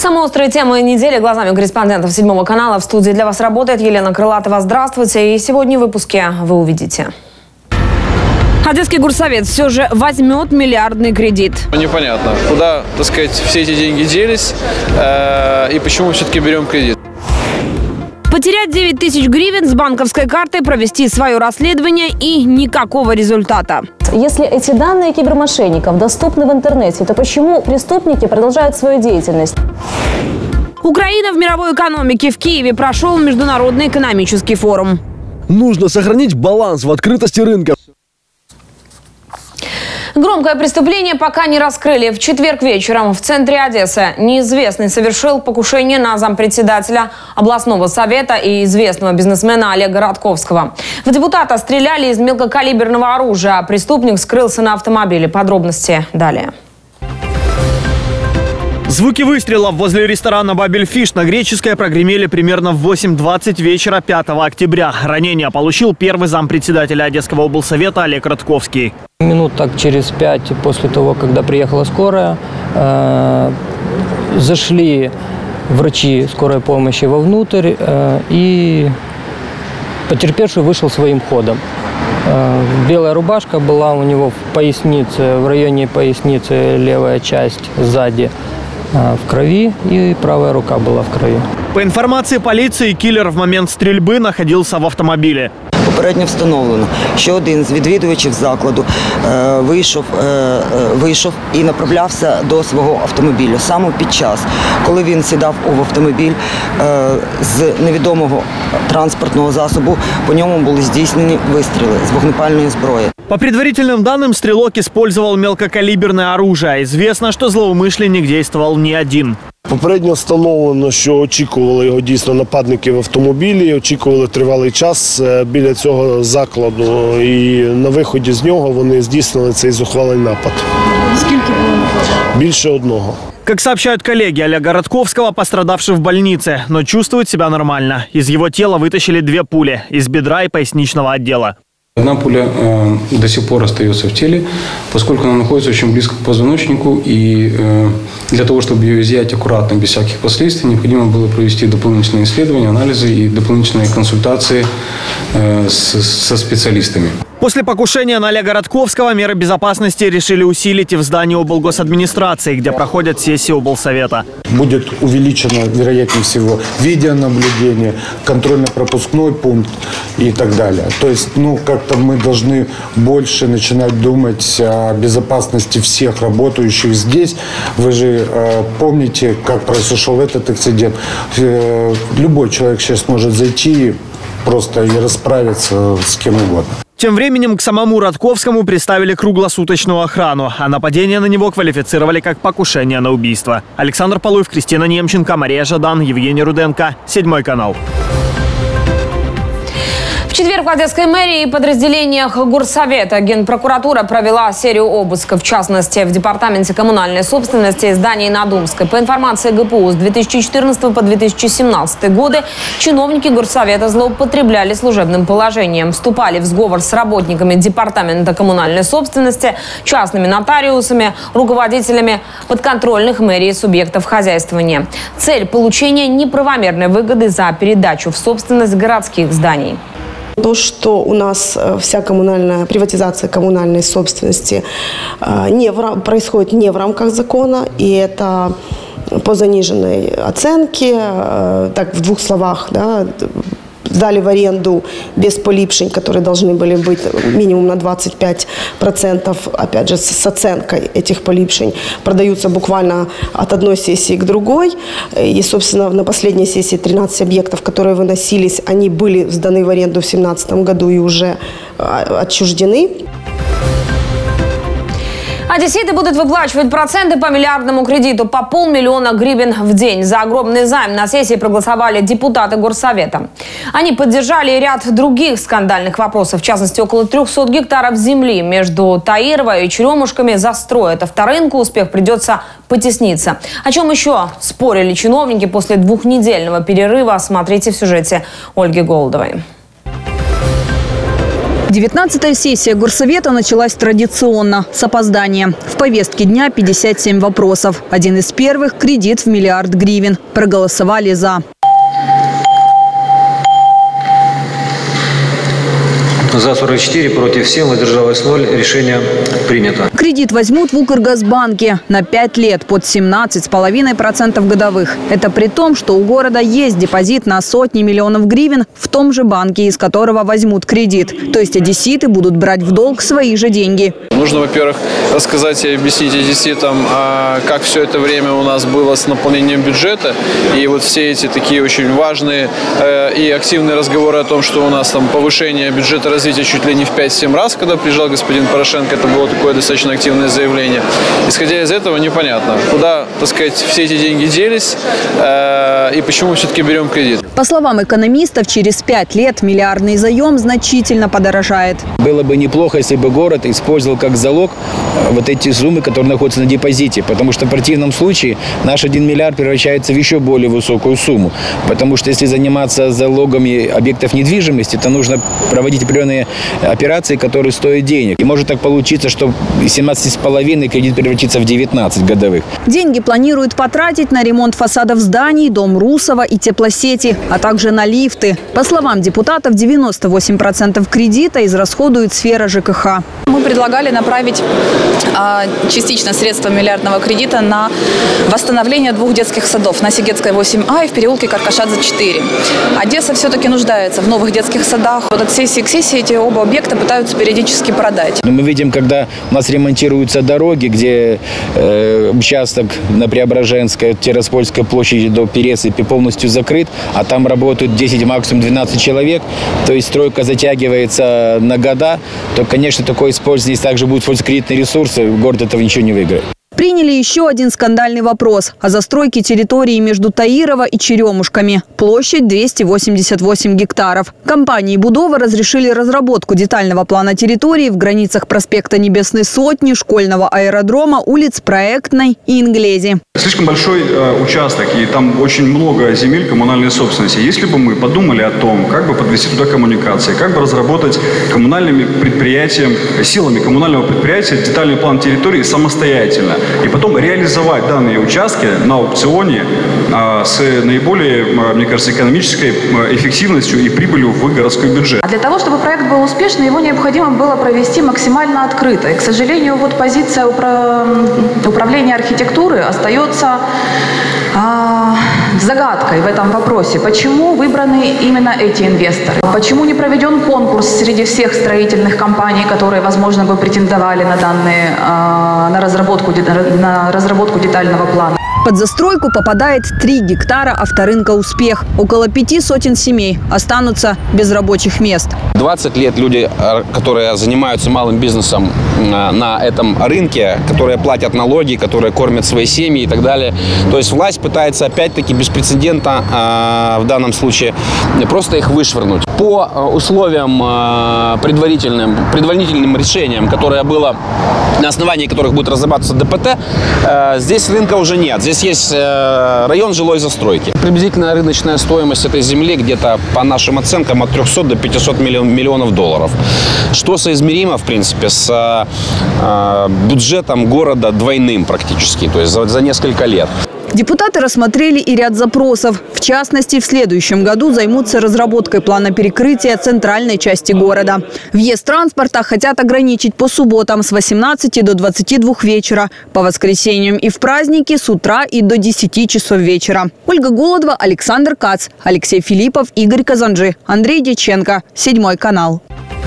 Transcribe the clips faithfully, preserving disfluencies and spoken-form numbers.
Самые острые темы недели глазами корреспондентов седьмого канала. В студии для вас работает Елена Крылатова. Здравствуйте. И сегодня в выпуске вы увидите. Одесский горсовет все же возьмет миллиардный кредит. Непонятно, куда, так сказать, все эти деньги делись э, и почему все-таки берем кредит. Потерять девять тысяч гривен с банковской картой, провести свое расследование и никакого результата. Если эти данные кибермошенников доступны в интернете, то почему преступники продолжают свою деятельность? Украина в мировой экономике. В Киеве прошел Международный экономический форум. Нужно сохранить баланс в открытости рынка. Громкое преступление пока не раскрыли. В четверг вечером в центре Одессы неизвестный совершил покушение на зампредседателя областного совета и известного бизнесмена Олега Радковского. В депутата стреляли из мелкокалиберного оружия. Преступник скрылся на автомобиле. Подробности далее. Звуки выстрелов возле ресторана «Бабельфиш» на Греческой прогремели примерно в восемь двадцать вечера пятого октября. Ранение получил первый зампредседателя Одесского облсовета Олег Радковский. Минут так через пять после того, когда приехала скорая, э, зашли врачи скорой помощи вовнутрь, э, и потерпевший вышел своим ходом. Э, белая рубашка была у него в пояснице, в районе поясницы левая часть сзади в крови, и правая рука была в крови. По информации полиции, киллер в момент стрільби находился в автомобиле. Попередньо встановлено, що один з відвідувачів закладу е, вийшов, е, вийшов і направлявся до свого автомобіля. Саме під час, коли він сідав у автомобіль е, з невідомого транспортного засобу, по ньому були здійснені вистріли з вогнепальної зброї. По предварительным данным, стрелок использовал мелкокалиберное оружие. Известно, что злоумышленник действовал не один. Попередньо встановлено, що очікували його дійсно нападники в автомобілі, очікували тривалий час біля цього закладу, і на виході з нього вони здійснили цей зухвалий напад. Скільки було нападів? Більше одного. Как сообщают коллеги Олега Радковского, пострадавший в больнице, но чувствует себя нормально. Из его тела вытащили две пули – из бедра и поясничного отдела. Одна пуля э, до сих пор остается в теле, поскольку она находится очень близко к позвоночнику, и э, для того, чтобы ее изъять аккуратно, без всяких последствий, необходимо было провести дополнительные исследования, анализы и дополнительные консультации э, с, со специалистами. После покушения на Олега Радковского меры безопасности решили усилить и в здании облгосадминистрации, где проходят сессии облсовета. Будет увеличено, вероятнее всего, видеонаблюдение, контрольно-пропускной пункт и так далее. То есть, ну, как-то мы должны больше начинать думать о безопасности всех работающих здесь. Вы же э, помните, как произошел этот инцидент. Э, любой человек сейчас может зайти просто и расправиться с кем угодно. Тем временем к самому Радковскому приставили круглосуточную охрану, а нападение на него квалифицировали как покушение на убийство. Александр Полуев, Кристина Немченко, Мария Жадан, Евгений Руденко. Седьмой канал. В четверг в Одесской мэрии и подразделениях горсовета Генпрокуратура провела серию обысков, в частности, в департаменте коммунальной собственности зданий на Думской. По информации ГПУ, с две тысячи четырнадцатого по две тысячи семнадцатый годы чиновники горсовета злоупотребляли служебным положением, вступали в сговор с работниками департамента коммунальной собственности, частными нотариусами, руководителями подконтрольных мэрии субъектов хозяйствования. Цель – получение неправомерной выгоды за передачу в собственность городских зданий. То, что у нас вся коммунальная приватизация коммунальной собственности не в, происходит не в рамках закона, и это по заниженной оценке, так в двух словах, да, сдали в аренду без полипшень, которые должны были быть минимум на двадцать пять процентов, опять же, с оценкой этих полипшень, продаются буквально от одной сессии к другой. И, собственно, на последней сессии тринадцать объектов, которые выносились, они были сданы в аренду в две тысячи семнадцатом году и уже отчуждены. Одесситы будут выплачивать проценты по миллиардному кредиту по полмиллиона гривен в день. За огромный займ на сессии проголосовали депутаты горсовета. Они поддержали ряд других скандальных вопросов. В частности, около трёхсот гектаров земли между Таировой и Черемушками застроят авторынку. Успех придется потесниться. О чем еще спорили чиновники после двухнедельного перерыва, смотрите в сюжете Ольги Голдовой. девятнадцатая сессия Горсовета началась традиционно, с опозданием. В повестке дня пятьдесят семь вопросов. Один из первых – кредит в миллиард гривен. Проголосовали «за». За сорок четыре, против семь, воздержалось ноль. Решение принято. Кредит возьмут в Укргазбанке на пять лет под семнадцать с половиной процентов годовых. Это при том, что у города есть депозит на сотни миллионов гривен в том же банке, из которого возьмут кредит. То есть одесситы будут брать в долг свои же деньги. Нужно, во-первых, рассказать и объяснить одесситам, как все это время у нас было с наполнением бюджета. И вот все эти такие очень важные и активные разговоры о том, что у нас там повышение бюджета развития чуть ли не в пять-семь раз, когда приезжал господин Порошенко, это было такое достаточно активное заявление. Исходя из этого, непонятно, куда, так сказать, все эти деньги делись э, и почему все-таки берем кредит. По словам экономистов, через пять лет миллиардный заем значительно подорожает. Было бы неплохо, если бы город использовал как залог вот эти суммы, которые находятся на депозите, потому что в противном случае наш один миллиард превращается в еще более высокую сумму. Потому что если заниматься залогами объектов недвижимости, то нужно проводить определенные операции, которые стоят денег. И может так получиться, что семнадцать с половиной кредит превратится в девятнадцать годовых. Деньги планируют потратить на ремонт фасадов зданий, дом Русова и теплосети, а также на лифты. По словам депутатов, девяносто восемь процентов кредита израсходует сфера ЖКХ. Мы предлагали направить а, частично средства миллиардного кредита на восстановление двух детских садов на Сигетской восемь А и в переулке Каркашадзе четыре. Одесса все-таки нуждается в новых детских садах. Вот от сессии к сессии эти оба объекта пытаются периодически продать. Мы видим, когда у нас ремонтируются дороги, где э, участок на Преображенской, Тираспольской площади до Пересыпи полностью закрыт, а там работают десять, максимум двенадцать человек, то есть стройка затягивается на года, то, конечно, такое использование, если также будут использовать кредитные ресурсы, город этого ничего не выиграет. Приняли еще один скандальный вопрос о застройке территории между Таирова и Черемушками. Площадь двести восемьдесят восемь гектаров. Компании «Будова» разрешили разработку детального плана территории в границах проспекта Небесной Сотни, школьного аэродрома, улиц Проектной и Инглези. Слишком большой э, участок, и там очень много земель коммунальной собственности. Если бы мы подумали о том, как бы подвести туда коммуникации, как бы разработать коммунальными предприятием, силами коммунального предприятия детальный план территории самостоятельно, и потом реализовать данные участки на аукционе а, с наиболее, мне кажется, экономической эффективностью и прибылью в городской бюджет. А для того, чтобы проект был успешным, его необходимо было провести максимально открыто. И, к сожалению, вот позиция упра... управления архитектуры остается а, загадкой в этом вопросе. Почему выбраны именно эти инвесторы? Почему не проведен конкурс среди всех строительных компаний, которые, возможно, бы претендовали на данные, а, на разработку на разработку детального плана? Под застройку попадает три гектара авторынка «Успех». Около пяти сотен семей останутся без рабочих мест. двадцать лет люди, которые занимаются малым бизнесом на этом рынке, которые платят налоги, которые кормят свои семьи и так далее. То есть власть пытается опять-таки без прецедента в данном случае просто их вышвырнуть. По условиям предварительным, предварительным решениям, которое было, на основании которых будет разрабатываться ДПТ, здесь рынка уже нет. Здесь есть район жилой застройки. Приблизительная рыночная стоимость этой земли где-то, по нашим оценкам, от трёхсот до пятисот миллионов долларов. Что соизмеримо, в принципе, с бюджетом города двойным практически, то есть за, за несколько лет. Депутаты рассмотрели и ряд запросов. В частности, в следующем году займутся разработкой плана перекрытия центральной части города. Въезд транспорта хотят ограничить по субботам с восемнадцати до двадцати двух вечера, по воскресеньям и в праздники с утра и до десяти часов вечера. Ольга Голодова, Александр Кац, Алексей Филиппов, Игорь Казанжи, Андрей Дьяченко. Седьмой канал.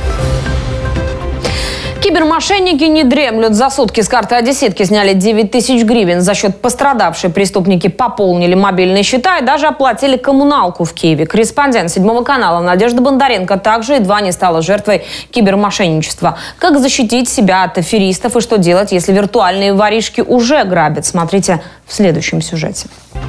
Кибермошенники не дремлют. За сутки с карты одесситки сняли девять тысяч гривен. За счет пострадавшей преступники пополнили мобильные счета и даже оплатили коммуналку в Киеве. Корреспондент Седьмого канала Надежда Бондаренко также едва не стала жертвой кибермошенничества. Как защитить себя от аферистов и что делать, если виртуальные воришки уже грабят? Смотрите в следующем сюжете.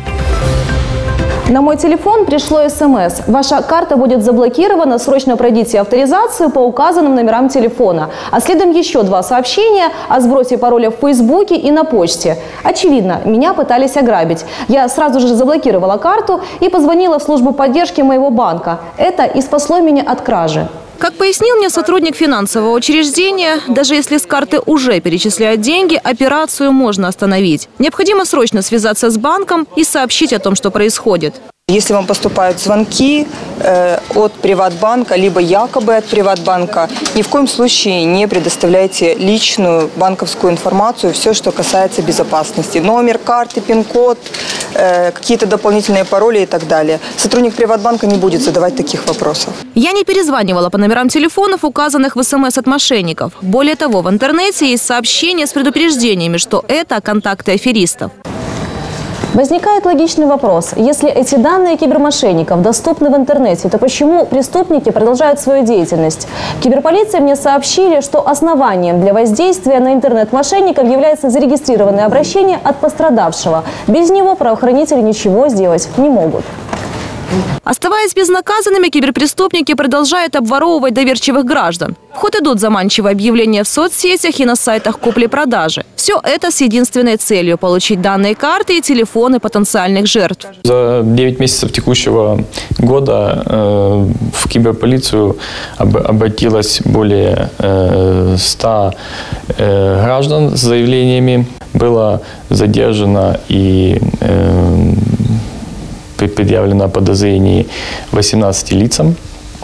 На мой телефон пришло СМС. Ваша карта будет заблокирована, срочно пройдите авторизацию по указанным номерам телефона. А следом еще два сообщения о сбросе пароля в Фейсбуке и на почте. Очевидно, меня пытались ограбить. Я сразу же заблокировала карту и позвонила в службу поддержки моего банка. Это и спасло меня от кражи. Как пояснил мне сотрудник финансового учреждения, даже если с карты уже перечисляют деньги, операцию можно остановить. Необходимо срочно связаться с банком и сообщить о том, что происходит. Если вам поступают звонки э, от Приватбанка, либо якобы от Приватбанка, ни в коем случае не предоставляйте личную банковскую информацию, все, что касается безопасности. Номер карты, пин-код, э, какие-то дополнительные пароли и так далее. Сотрудник Приватбанка не будет задавать таких вопросов. Я не перезванивала по номерам телефонов, указанных в СМС от мошенников. Более того, в интернете есть сообщения с предупреждениями, что это контакты аферистов. Возникает логичный вопрос. Если эти данные кибермошенников доступны в интернете, то почему преступники продолжают свою деятельность? В киберполиции мне сообщили, что основанием для воздействия на интернет-мошенников является зарегистрированное обращение от пострадавшего. Без него правоохранители ничего сделать не могут. Оставаясь безнаказанными, киберпреступники продолжают обворовывать доверчивых граждан. В ход идут заманчивые объявления в соцсетях и на сайтах купли-продажи. Все это с единственной целью – получить данные карты и телефоны потенциальных жертв. За девять месяцев текущего года э, в киберполицию об, обратилось более э, ста э, граждан с заявлениями. Было задержано и э, предъявлено подозрение восемнадцати лицам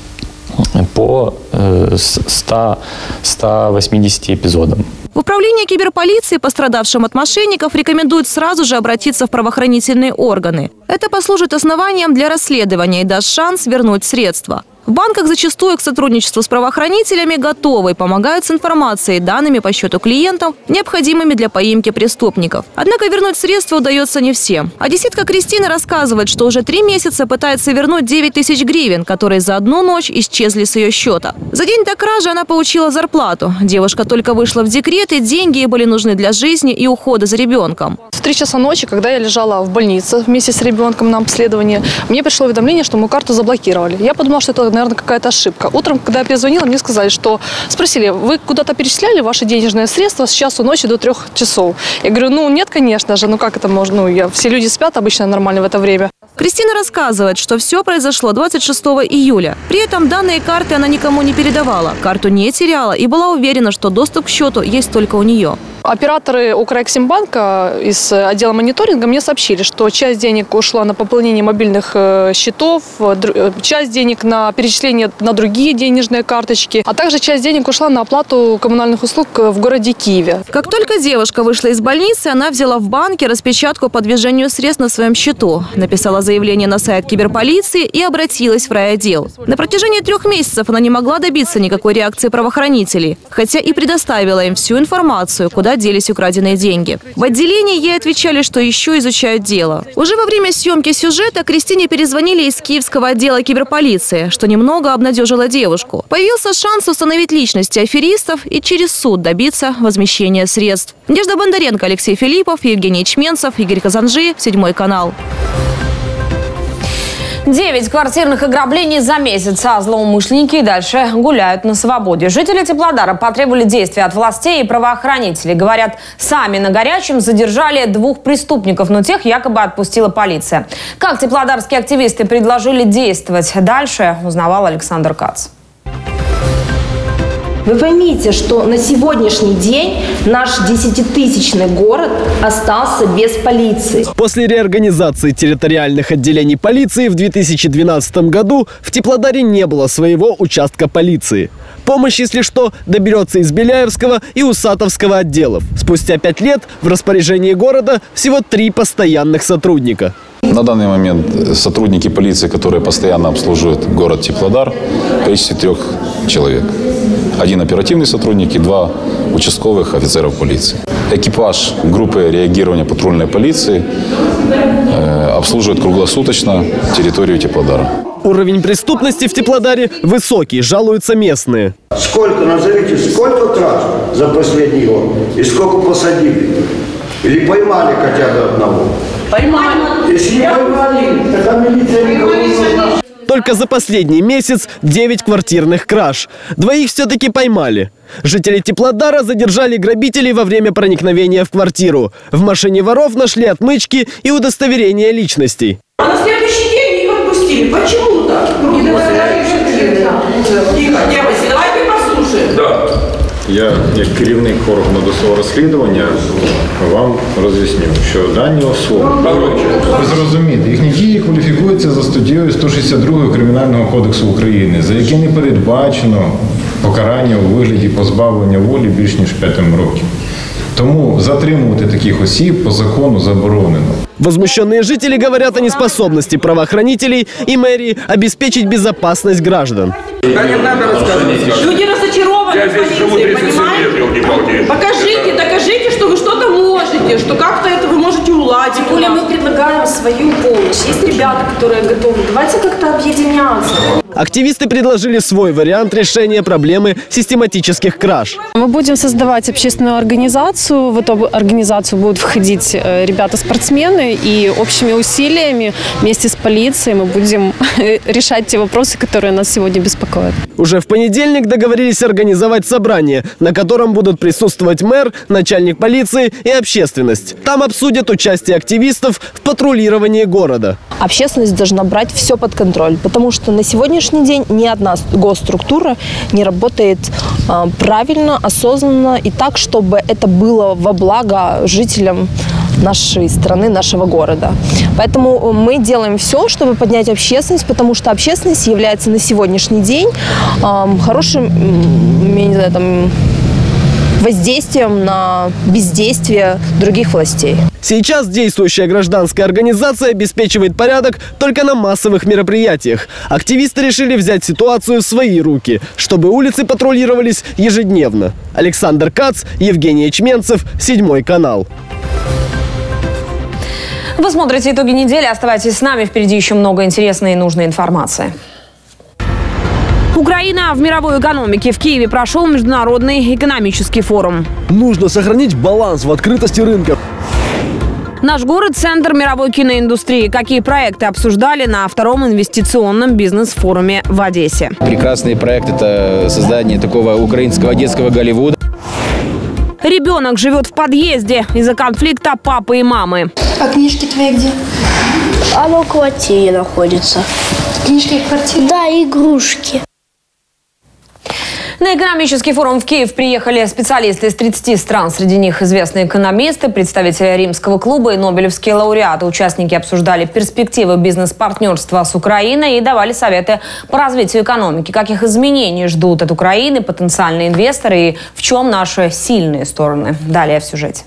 по ста восьмидесяти эпизодам. В управлении киберполиции пострадавшим от мошенников рекомендуют сразу же обратиться в правоохранительные органы. Это послужит основанием для расследования и даст шанс вернуть средства. В банках зачастую к сотрудничеству с правоохранителями готовы и помогают с информацией и данными по счету клиентов, необходимыми для поимки преступников. Однако вернуть средства удается не всем. Одесситка Кристина рассказывает, что уже три месяца пытается вернуть девять тысяч гривен, которые за одну ночь исчезли с ее счета. За день до кражи она получила зарплату. Девушка только вышла в декрет, и деньги ей были нужны для жизни и ухода за ребенком. В три часа ночи, когда я лежала в больнице вместе с ребенком на обследовании, мне пришло уведомление, что мою карту заблокировали. Я подумала, что это, наверное, какая-то ошибка. Утром, когда я перезвонила, мне сказали, что спросили, вы куда-то перечисляли ваши денежные средства с часу ночи до трех часов? Я говорю, ну нет, конечно же, ну как это можно, ну я, все люди спят обычно нормально в это время. Кристина рассказывает, что все произошло двадцать шестого июля. При этом данные карты она никому не передавала, карту не теряла и была уверена, что доступ к счету есть только у нее. Операторы Укрексимбанка из отдела мониторинга мне сообщили, что часть денег ушла на пополнение мобильных счетов, часть денег на перечисление на другие денежные карточки, а также часть денег ушла на оплату коммунальных услуг в городе Киеве. Как только девушка вышла из больницы, она взяла в банке распечатку по движению средств на своем счету, написала заявление на сайт киберполиции и обратилась в райотдел. На протяжении трех месяцев она не могла добиться никакой реакции правоохранителей, хотя и предоставила им всю информацию, куда делись украденные деньги. В отделении ей отвечали, что еще изучают дело. Уже во время съемки сюжета Кристине перезвонили из киевского отдела киберполиции, что немного обнадежило девушку. Появился шанс установить личности аферистов и через суд добиться возмещения средств. Надежда Бондаренко, Алексей Филиппов, Евгений Чменцев, Игорь Казанжи, Седьмой канал. Девять квартирных ограблений за месяц, а злоумышленники и дальше гуляют на свободе. Жители Теплодара потребовали действий от властей и правоохранителей. Говорят, сами на горячем задержали двух преступников, но тех якобы отпустила полиция. Как теплодарские активисты предложили действовать дальше, узнавал Александр Кац. Вы поймите, что на сегодняшний день наш десятитысячный город остался без полиции. После реорганизации территориальных отделений полиции в две тысячи двенадцатом году в Теплодаре не было своего участка полиции. Помощь, если что, доберется из Беляевского и Усатовского отделов. Спустя пять лет в распоряжении города всего три постоянных сотрудника. На данный момент сотрудники полиции, которые постоянно обслуживают город Теплодар, в количестве трех человек. Один оперативный сотрудник и два участковых офицеров полиции. Экипаж группы реагирования патрульной полиции э, обслуживает круглосуточно территорию Теплодара. Уровень преступности в Теплодаре высокий, жалуются местные. Сколько, назовите, сколько краж за последний год и сколько посадили? Или поймали хотя бы одного? Поймали. Если не поймали, тогда милиция никого не нужна. Только за последний месяц девять квартирных краж. Двоих все-таки поймали. Жители Теплодара задержали грабителей во время проникновения в квартиру. В машине воров нашли отмычки и удостоверения личностей. А на следующий день их отпустили. Почему так? Не договорились. Тихо, девочки, давайте послушаем. Да. Я, як керівник органу досудового розслідування, вам роз'ясню, що дані особи, ви зрозумієте, їхні дії кваліфікуються за статтею сто шістдесят два Кримінального кодексу України, за яке не передбачено покарання у вигляді позбавлення волі більш ніж п'ятим років. Тому затримувати таких осіб по закону заборонено. Возмущенные жители говорят о неспособности правоохранителей и мэрии обеспечить безопасность граждан. Да не надо рассказывать. Люди разочарованы в полиции, понимаете? Покажите, докажите, что вы что-то можете, что как-то это вы можете уладить. Тем более мы предлагаем свою помощь. Есть ребята, которые готовы. Давайте как-то объединяться. Активисты предложили свой вариант решения проблемы систематических краж. Мы будем создавать общественную организацию. В эту организацию будут входить ребята-спортсмены. И общими усилиями вместе с полицией мы будем решать те вопросы, которые нас сегодня беспокоят. Уже в понедельник договорились организовать собрание, на котором будут присутствовать мэр, начальник полиции и общественность. Там обсудят участие активистов в патрулировании города. Общественность должна брать все под контроль, потому что на сегодняшний день ни одна госструктура не работает э, правильно, осознанно и так, чтобы это было во благо жителям нашей страны, нашего города. Поэтому мы делаем все, чтобы поднять общественность, потому что общественность является на сегодняшний день э, хорошим, я не знаю, там, воздействием на бездействие других властей. Сейчас действующая гражданская организация обеспечивает порядок только на массовых мероприятиях. Активисты решили взять ситуацию в свои руки, чтобы улицы патрулировались ежедневно. Александр Кац, Евгений Ячменцев, Седьмой канал. Вы смотрите итоги недели. Оставайтесь с нами. Впереди еще много интересной и нужной информации. Украина в мировой экономике. В Киеве прошел международный экономический форум. Нужно сохранить баланс в открытости рынка. Наш город – центр мировой киноиндустрии. Какие проекты обсуждали на втором инвестиционном бизнес-форуме в Одессе? Прекрасный проект – это создание такого украинского детского Голливуда. Ребенок живет в подъезде из-за конфликта папы и мамы. А книжки твои где? Она в квартире находится. Книжки в квартире? Да, игрушки. На экономический форум в Киев приехали специалисты из тридцати стран. Среди них известные экономисты, представители Римского клуба и нобелевские лауреаты. Участники обсуждали перспективы бизнес-партнерства с Украиной и давали советы по развитию экономики. Каких изменений ждут от Украины потенциальные инвесторы и в чем наши сильные стороны. Далее в сюжете.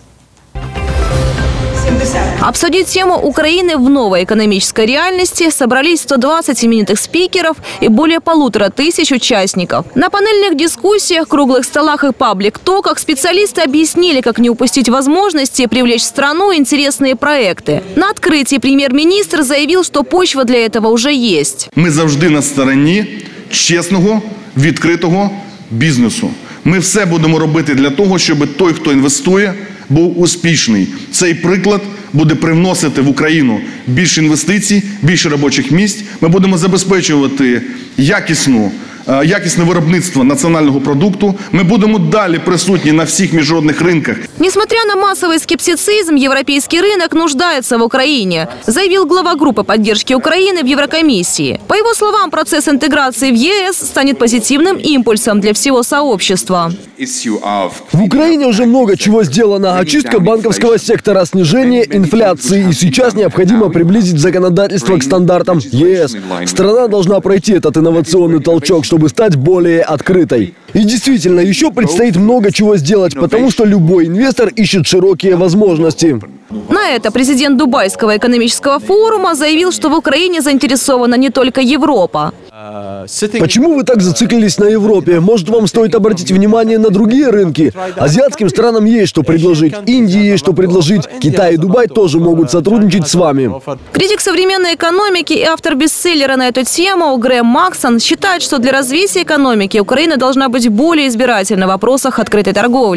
Обсудить тему Украины в новой экономической реальности собрались сто двадцать именитых спикеров и более полутора тысяч участников. На панельных дискуссиях, круглых столах и паблик-токах специалисты объяснили, как не упустить возможности привлечь в страну интересные проекты. На открытии премьер-министр заявил, что почва для этого уже есть. Мы завжди на стороні чесного, відкритого бізнесу. Ми все будемо робити для того, щоб той, хто інвестує, був успішний. Цей приклад буде привносити в Україну більше інвестицій, більше робочих місць. Ми будемо забезпечувати якісну, якісне виробництво національного продукту. Мы будем далі присутні на всех международных рынках. Несмотря на массовый скептицизм, европейский рынок нуждается в Украине, заявил глава группы поддержки Украины в Еврокомиссии. По его словам, процесс интеграции в ЕС станет позитивным импульсом для всего сообщества. В Украине уже много чего сделано. Очистка банковского сектора, снижение инфляции. И сейчас необходимо приблизить законодательство к стандартам ЕС. Страна должна пройти этот инновационный толчок, чтобы стать более открытой. И действительно, еще предстоит много чего сделать, потому что любой инвестор ищет широкие возможности. На это президент Дубайского экономического форума заявил, что в Украине заинтересована не только Европа. Почему вы так зациклились на Европе? Может, вам стоит обратить внимание на другие рынки? Азиатским странам есть что предложить, Индии есть что предложить, Китай и Дубай тоже могут сотрудничать с вами. Критик современной экономики и автор бестселлера на эту тему Грэм Максон считает, что для развития экономики Украина должна быть более избирательна в вопросах открытой торговли.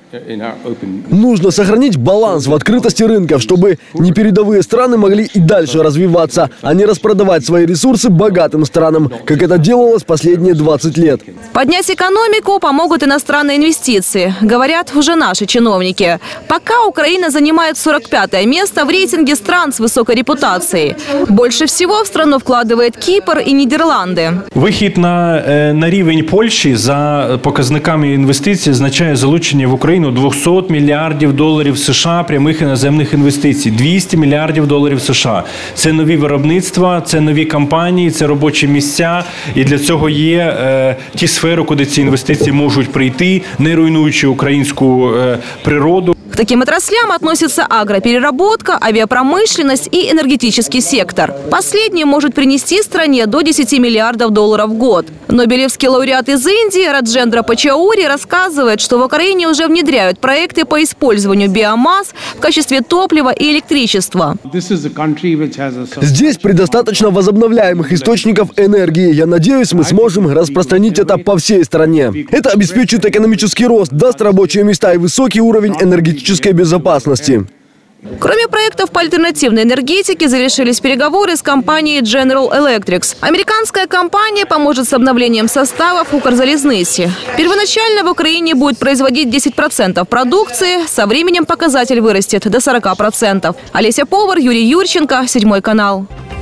Нужно сохранить баланс в открытости рынков, чтобы непередовые страны могли и дальше развиваться, а не распродавать свои ресурсы богатым странам, как это делалось последние двадцать лет. Поднять экономику помогут иностранные инвестиции, говорят уже наши чиновники. Пока Украина занимает сорок пятое место в рейтинге стран с высокой репутацией. Больше всего в страну вкладывает Кипр и Нідерланди. Вихід на, на рівень Польщі за показниками інвестицій означає залучення в Україну двохсот мільярдів доларів США прямих іноземних інвестицій. двісті мільярдів доларів США. Це нові виробництва, це нові компанії, це робочі місця. І для цього є е, ті сфери, куди ці інвестиції можуть прийти, не руйнуючи українську е, природу. К таким отраслям относятся агропереработка, авиапромышленность и энергетический сектор. Последний может принести стране до десяти миллиардов долларов в год. Нобелевский лауреат из Индии Раджендра Пачаури рассказывает, что в Украине уже внедряют проекты по использованию биомасс в качестве топлива и электричества. Здесь предостаточно возобновляемых источников энергии. Я надеюсь, мы сможем распространить это по всей стране. Это обеспечит экономический рост, даст рабочие места и высокий уровень энергетической безопасности. Кроме проектов по альтернативной энергетике, завершились переговоры с компанией General Electric. Американская компания поможет с обновлением составов Укрзалезницы. Первоначально в Украине будет производить десять процентов продукции, со временем показатель вырастет до сорока процентов. Олеся Повар, Юрий Юрченко, Седьмой канал.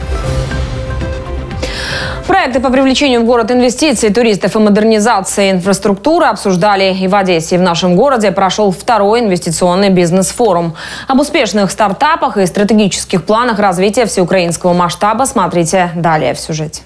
Проекты по привлечению в город инвестиций, туристов и модернизации инфраструктуры обсуждали и в Одессе. И в нашем городе прошел второй инвестиционный бизнес-форум. Об успешных стартапах и стратегических планах развития всеукраинского масштаба смотрите далее в сюжете.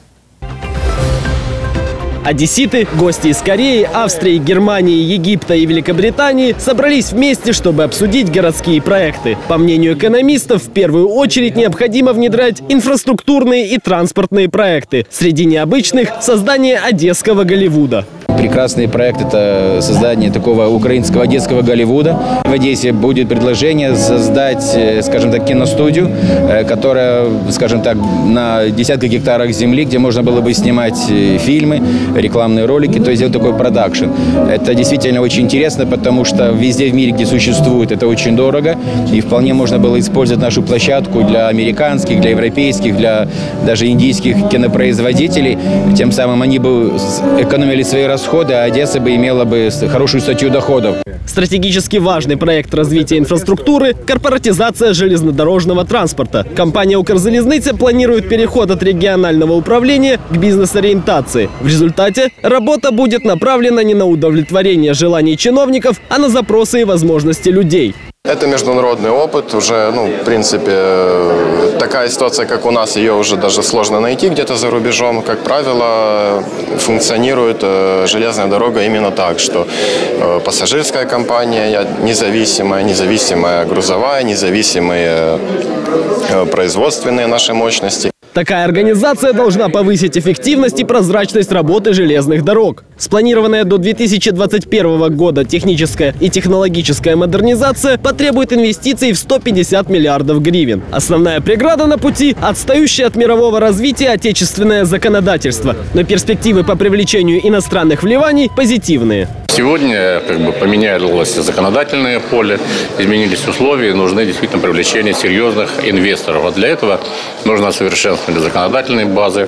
Одесситы, гости из Кореи, Австрии, Германии, Египта и Великобритании собрались вместе, чтобы обсудить городские проекты. По мнению экономистов, в первую очередь необходимо внедрять инфраструктурные и транспортные проекты. Среди необычных – создание одесского Голливуда. Прекрасный проект – это создание такого украинского одесского Голливуда. В Одессе будет предложение создать, скажем так, киностудию, которая, скажем так, на десятках гектарах земли, где можно было бы снимать фильмы, рекламные ролики, то есть сделать такой продакшн. Это действительно очень интересно, потому что везде в мире, где существует, это очень дорого. И вполне можно было использовать нашу площадку для американских, для европейских, для даже индийских кинопроизводителей. Тем самым они бы экономили свои расходы, а Одесса бы имела бы хорошую статью доходов. Стратегически важный проект развития инфраструктуры – корпоратизация железнодорожного транспорта. Компания «Укрзалезница» планирует переход от регионального управления к бизнес-ориентации. В результате работа будет направлена не на удовлетворение желаний чиновников, а на запросы и возможности людей. Это международный опыт, уже, ну, в принципе, такая ситуация, как у нас, ее уже даже сложно найти где-то за рубежом. Как правило, функционирует железная дорога именно так, что пассажирская компания независимая, независимая грузовая, независимые производственные наши мощности. Такая организация должна повысить эффективность и прозрачность работы железных дорог. Спланированная до две тысячи двадцать первого года техническая и технологическая модернизация потребует инвестиций в сто пятьдесят миллиардов гривен. Основная преграда на пути – отстающее от мирового развития отечественное законодательство. Но перспективы по привлечению иностранных вливаний позитивные. Сегодня как бы поменялось законодательное поле, изменились условия, нужны действительно привлечение серьезных инвесторов. А для этого нужно совершенствование законодательной базы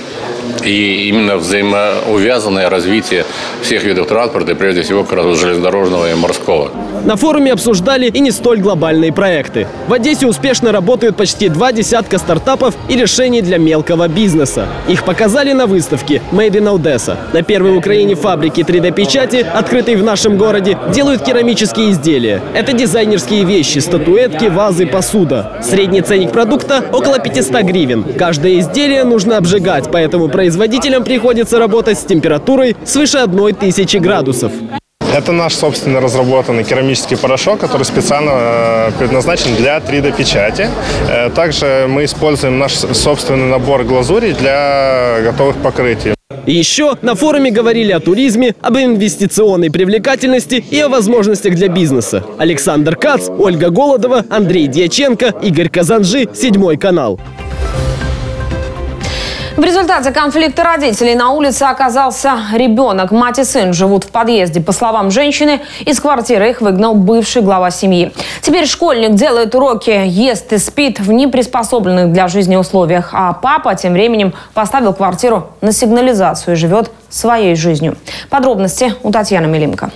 и именно взаимоувязанное развитие всех видов транспорта, и прежде всего как раз железнодорожного и морского. На форуме обсуждали и не столь глобальные проекты. В Одессе успешно работают почти два десятка стартапов и решений для мелкого бизнеса. Их показали на выставке Made in Odessa. На первой в Украине фабрике три дэ-печати, открытой в нашем городе, делают керамические изделия. Это дизайнерские вещи, статуэтки, вазы, посуда. Средний ценник продукта – около пятисот гривен. Каждое изделие нужно обжигать, поэтому производителям приходится работать с температурой свыше одной тысячи градусов. Это наш собственно разработанный керамический порошок, который специально предназначен для три дэ-печати. Также мы используем наш собственный набор глазурей для готовых покрытий. И еще на форуме говорили о туризме, об инвестиционной привлекательности и о возможностях для бизнеса. Александр Кац, Ольга Голодова, Андрей Дьяченко, Игорь Казанжи, Седьмой канал. В результате конфликта родителей на улице оказался ребенок. Мать и сын живут в подъезде. По словам женщины, из квартиры их выгнал бывший глава семьи. Теперь школьник делает уроки, ест и спит в неприспособленных для жизни условиях. А папа тем временем поставил квартиру на сигнализацию и живет своей жизнью. Подробности у Татьяны Милимко.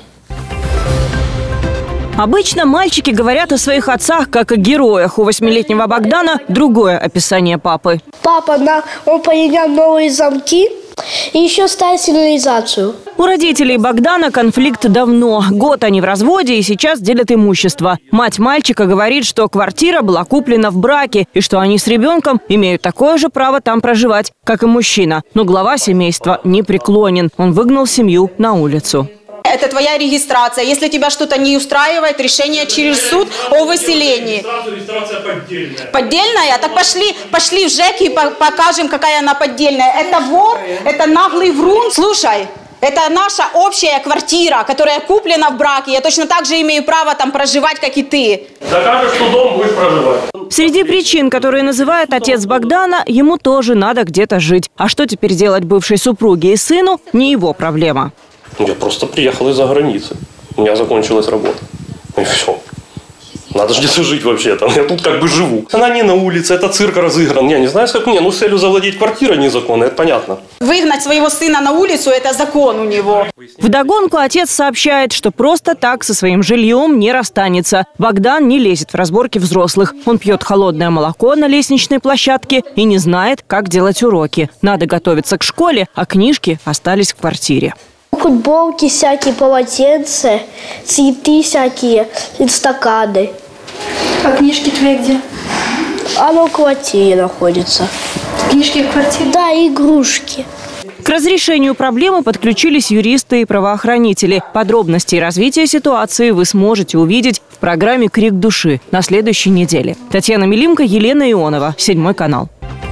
Обычно мальчики говорят о своих отцах как о героях. У восьмилетнего Богдана другое описание папы. Папа, на, он поменял новые замки и еще ставит сигнализацию. У родителей Богдана конфликт давно. Год они в разводе и сейчас делят имущество. Мать мальчика говорит, что квартира была куплена в браке и что они с ребенком имеют такое же право там проживать, как и мужчина. Но глава семейства не преклонен. Он выгнал семью на улицу. Это твоя регистрация. Если тебя что-то не устраивает, решение через суд о выселении. Регистрация поддельная. Поддельная? Так пошли, пошли в ЖЭК и покажем, какая она поддельная. Это вор, это наглый врун. Слушай, это наша общая квартира, которая куплена в браке. Я точно так же имею право там проживать, как и ты. Докажешь, что дом будешь проживать. Среди причин, которые называет отец Богдана, ему тоже надо где-то жить. А что теперь делать бывшей супруге и сыну, не его проблема. Я просто приехал из-за границы. У меня закончилась работа. И все. Надо же где-то жить вообще-то. Я тут как бы живу. Она не на улице, это цирк разыгран. Я не знаю, как мне. Ну, с целью завладеть квартирой незаконно, это понятно. Выгнать своего сына на улицу – это закон у него. Вдогонку отец сообщает, что просто так со своим жильем не расстанется. Богдан не лезет в разборки взрослых. Он пьет холодное молоко на лестничной площадке и не знает, как делать уроки. Надо готовиться к школе, а книжки остались в квартире. Футболки всякие, полотенца, цветы всякие, стаканы. А книжки твои где? Оно в квартире находится. Книжки в квартире? Да, игрушки. К разрешению проблемы подключились юристы и правоохранители. Подробности развития ситуации вы сможете увидеть в программе «Крик души» на следующей неделе. Татьяна Милимко, Елена Ионова, Седьмой канал.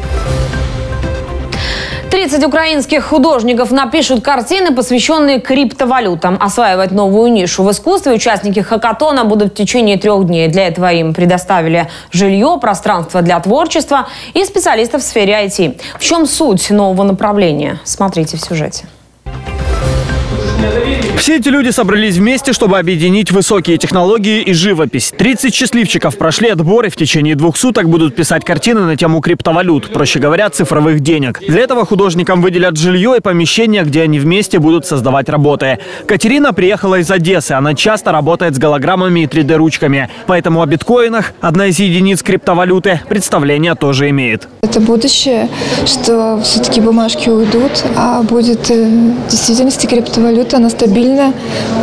тридцать украинских художников напишут картины, посвященные криптовалютам. Осваивать новую нишу в искусстве участники хакатона будут в течение трех дней. Для этого им предоставили жилье, пространство для творчества и специалистов в сфере ай ти. В чем суть нового направления? Смотрите в сюжете. Все эти люди собрались вместе, чтобы объединить высокие технологии и живопись. тридцать счастливчиков прошли отбор и в течение двух суток будут писать картины на тему криптовалют, проще говоря, цифровых денег. Для этого художникам выделят жилье и помещение, где они вместе будут создавать работы. Катерина приехала из Одессы. Она часто работает с голограммами и три дэ ручками. Поэтому о биткоинах, одна из единиц криптовалюты, представление тоже имеет. Это будущее, что все-таки бумажки уйдут, а будет э, в действительности криптовалюта, она стабильная.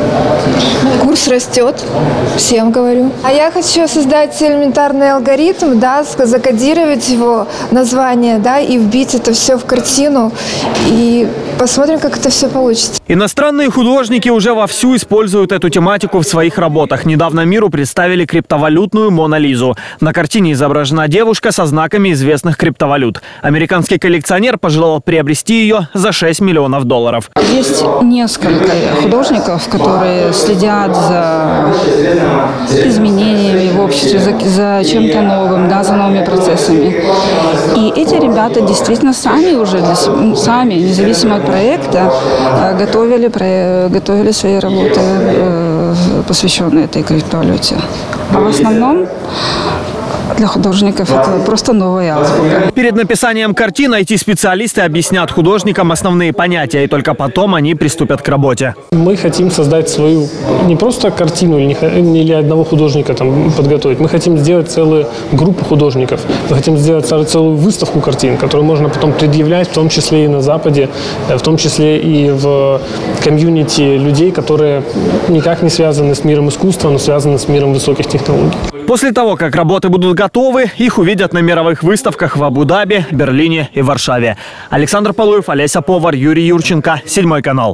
Курс растет, всем говорю. А я хочу создать элементарный алгоритм, да, закодировать его название, да, и вбить это все в картину. И посмотрим, как это все получится. Иностранные художники уже вовсю используют эту тематику в своих работах. Недавно миру представили криптовалютную Мона Лизу. На картине изображена девушка со знаками известных криптовалют. Американский коллекционер пожелал приобрести ее за шесть миллионов долларов. Есть несколько художников, которые следят за изменениями в обществе, за, за чем-то новым, да, за новыми процессами. И эти ребята действительно сами уже, для, сами, независимо от проекта, готовили, готовили свои работы, посвященные этой криптовалюте. А в основном для художников это просто новая азбука. Перед написанием картин ай ти-специалисты объяснят художникам основные понятия, и только потом они приступят к работе. Мы хотим создать свою, не просто картину или одного художника там подготовить, мы хотим сделать целую группу художников. Мы хотим сделать целую выставку картин, которую можно потом предъявлять, в том числе и на Западе, в том числе и в комьюнити людей, которые никак не связаны с миром искусства, но связаны с миром высоких технологий. После того, как работы будут готовы, их увидят на мировых выставках в Абу-Даби, Берлине и Варшаве. Александр Полуев, Олеся Повар, Юрий Юрченко, Седьмой канал.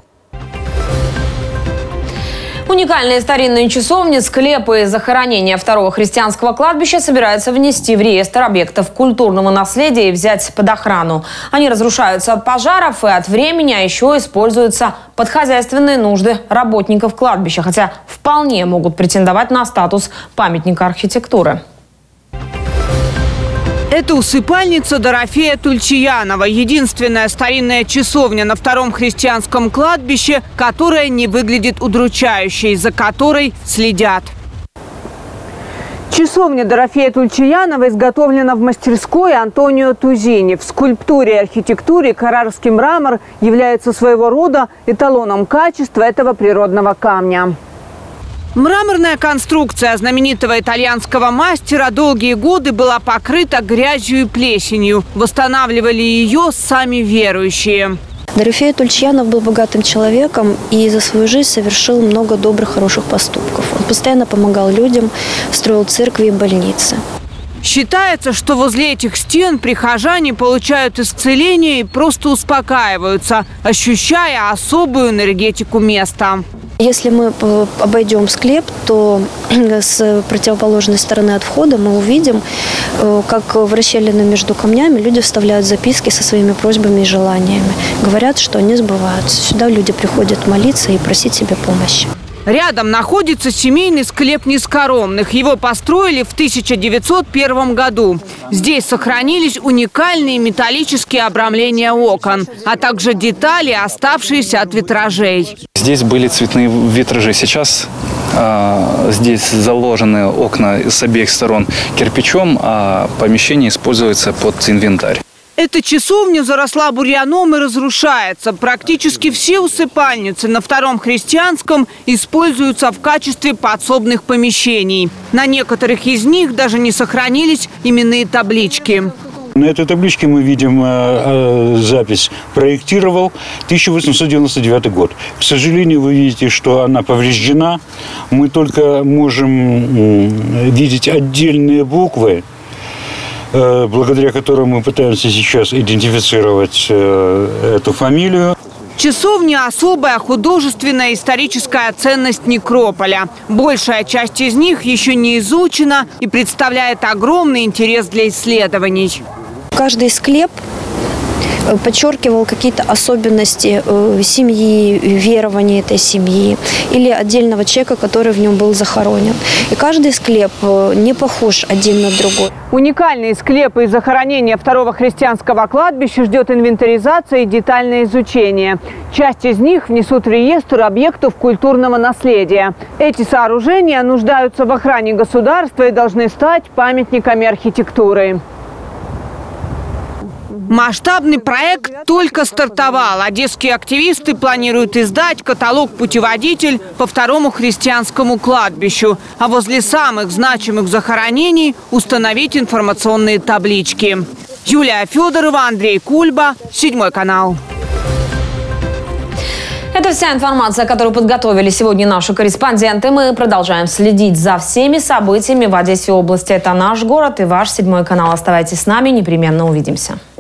Уникальные старинные часовни, склепы и захоронения второго христианского кладбища собираются внести в реестр объектов культурного наследия и взять под охрану. Они разрушаются от пожаров и от времени, а еще используются под хозяйственные нужды работников кладбища, хотя вполне могут претендовать на статус памятника архитектуры. Это усыпальница Дорофея Тульчиянова. Единственная старинная часовня на втором христианском кладбище, которая не выглядит удручающей, за которой следят. Часовня Дорофея Тульчиянова изготовлена в мастерской Антонио Тузини. В скульптуре и архитектуре каррарский мрамор является своего рода эталоном качества этого природного камня. Мраморная конструкция знаменитого итальянского мастера долгие годы была покрыта грязью и плесенью. Восстанавливали ее сами верующие. Дорофей Тульчиянов был богатым человеком и за свою жизнь совершил много добрых, хороших поступков. Он постоянно помогал людям, строил церкви и больницы. Считается, что возле этих стен прихожане получают исцеление и просто успокаиваются, ощущая особую энергетику места. Если мы обойдем склеп, то с противоположной стороны от входа мы увидим, как в расщелины между камнями люди вставляют записки со своими просьбами и желаниями. Говорят, что они сбываются. Сюда люди приходят молиться и просить себе помощи. Рядом находится семейный склеп Нескоромных. Его построили в тысяча девятьсот первом году. Здесь сохранились уникальные металлические обрамления окон, а также детали, оставшиеся от витражей. Здесь были цветные витражи. Сейчас э, здесь заложены окна с обеих сторон кирпичом, а помещение используется под инвентарь. Эта часовня заросла бурьяном и разрушается. Практически все усыпальницы на втором христианском используются в качестве подсобных помещений. На некоторых из них даже не сохранились именные таблички. На этой табличке мы видим э, запись «Проектировал тысяча восемьсот девяносто девятый год». К сожалению, вы видите, что она повреждена. Мы только можем э, видеть отдельные буквы, э, благодаря которым мы пытаемся сейчас идентифицировать э, эту фамилию. Часовня – особая художественная историческая ценность некрополя. Большая часть из них еще не изучена и представляет огромный интерес для исследований. Каждый склеп подчеркивал какие-то особенности семьи, верования этой семьи или отдельного человека, который в нем был захоронен. И каждый склеп не похож один на другой. Уникальные склепы и захоронения второго христианского кладбища ждет инвентаризация и детальное изучение. Часть из них внесут в реестр объектов культурного наследия. Эти сооружения нуждаются в охране государства и должны стать памятниками архитектуры. Масштабный проект только стартовал. Одесские активисты планируют издать каталог-путеводитель по второму христианскому кладбищу, а возле самых значимых захоронений установить информационные таблички. Юлия Федорова, Андрей Кульба, Седьмой канал. Это вся информация, которую подготовили сегодня наши корреспонденты. Мы продолжаем следить за всеми событиями в Одессе области. Это наш город и ваш Седьмой канал. Оставайтесь с нами, непременно увидимся.